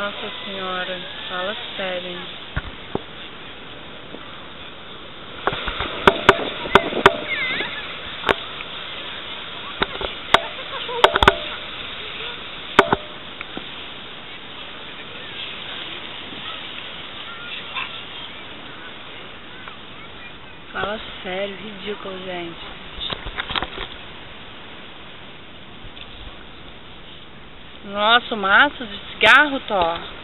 Nossa senhora, fala sério, hein? Fala sério, ridículo, gente. Nossa, o maço de cigarro, Thor.